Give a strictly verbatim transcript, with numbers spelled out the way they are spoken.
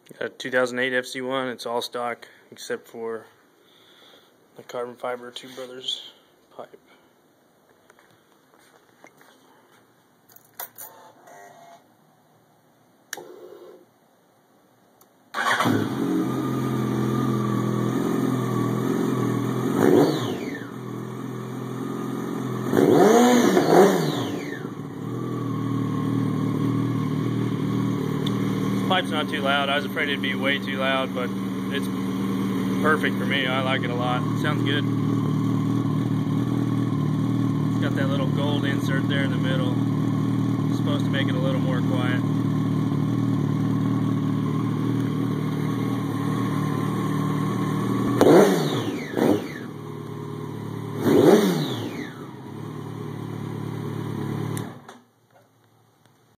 A two thousand eight F Z one, it's all stock except for the carbon fiber Two Brothers pipe. Pipe's not too loud. I was afraid it'd be way too loud, but it's perfect for me. I like it a lot. It sounds good. It's got that little gold insert there in the middle. It's supposed to make it a little more quiet.